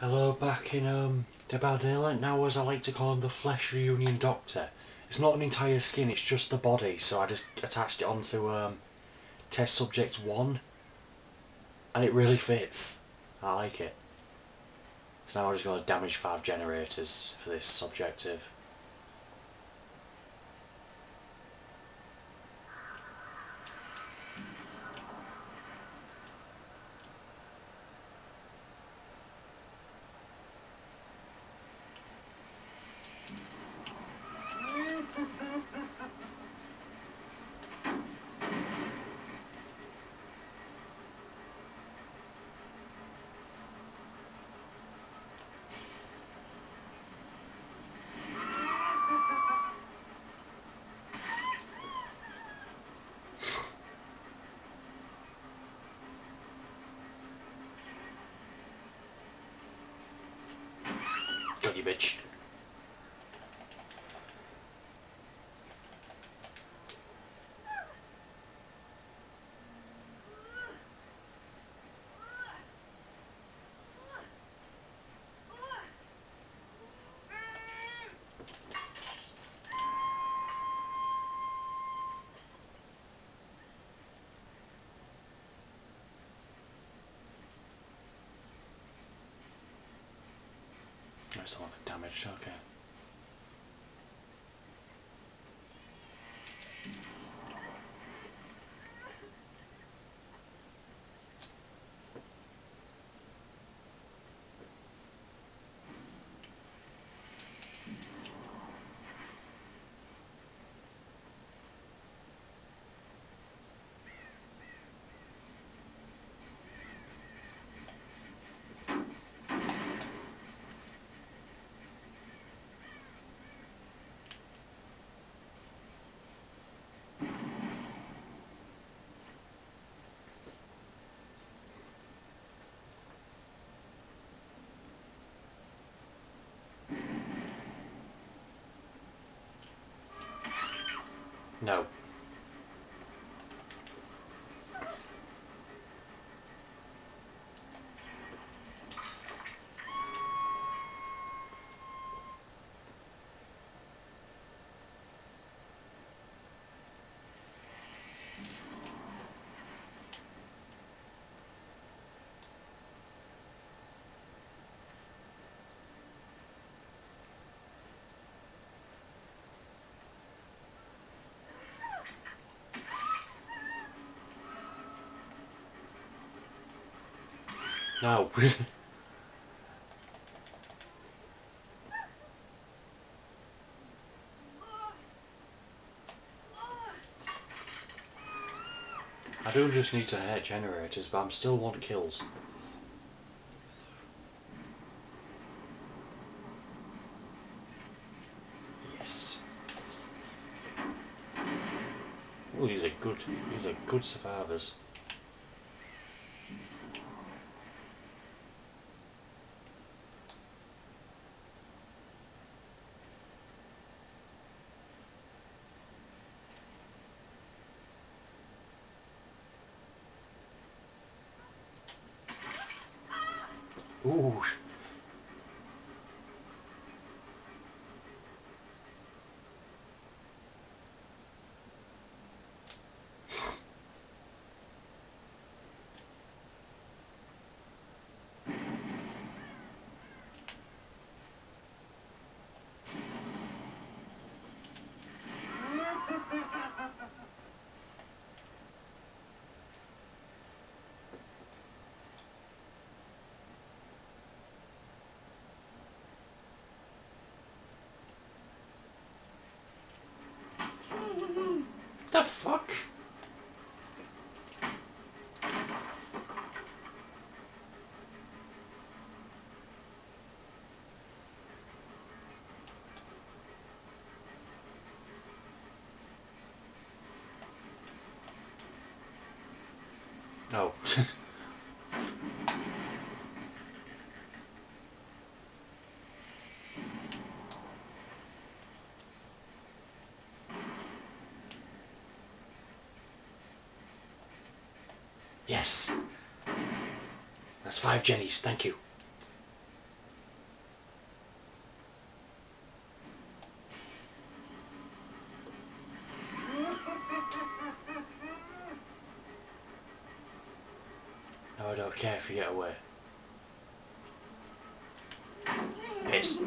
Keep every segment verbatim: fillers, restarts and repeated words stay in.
Hello, back in um, about daylight now, as I like to call him, the Flesh Reunion Doctor. It's not an entire skin, it's just the body, so I just attached it onto um, Test Subject one, and it really fits. I like it. So now I'm just going to damage five generators for this subjective. Got you, bitch. Nice lot of damage, okay. No. No. I do just need to hit generators, but I'm still want kills. Yes. Oh, these are good. These are good survivors. Ooh. The fuck? No. Yes. That's five jennies, thank you. be careful, get away. Piss.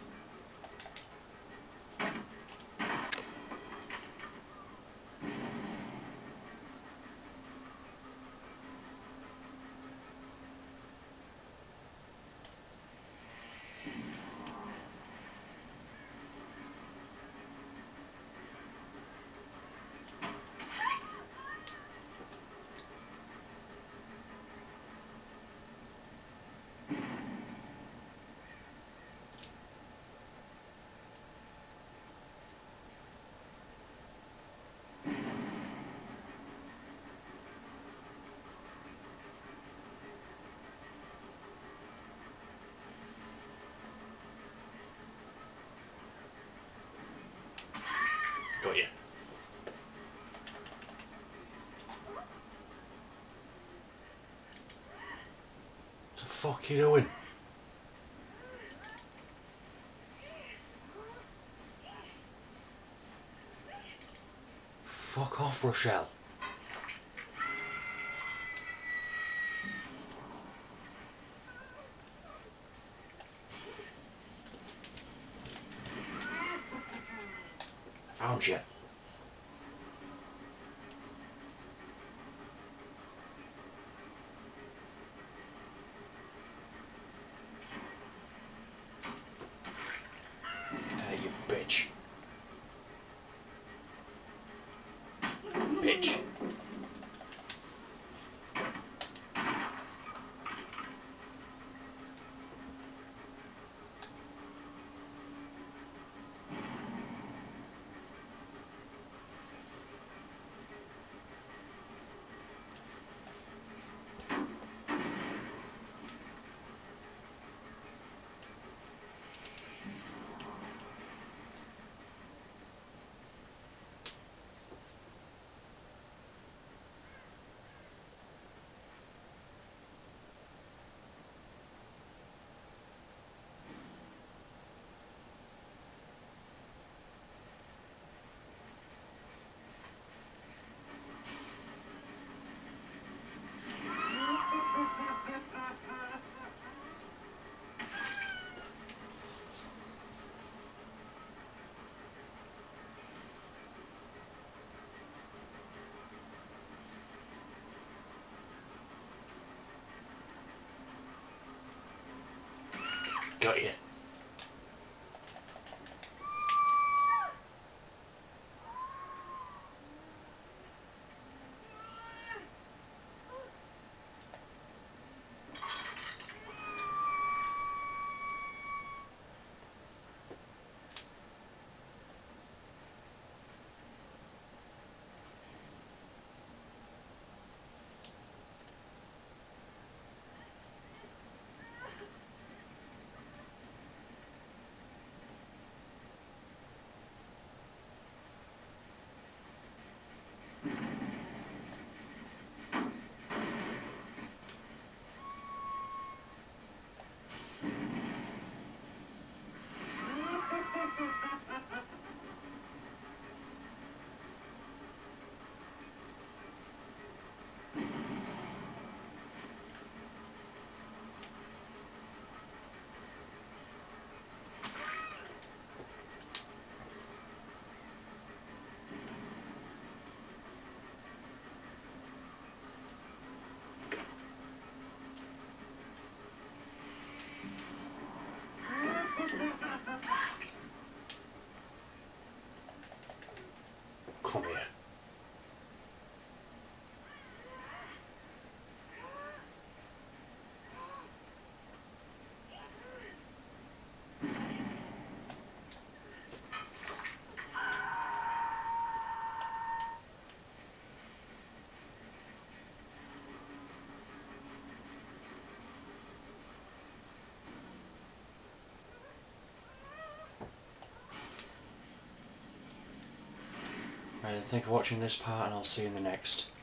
Got you. What the fuck are you doing? Fuck off, Rochelle. Found you. Hey, you bitch. Bitch. Got you. Come here. Right, then think of watching this part and I'll see you in the next.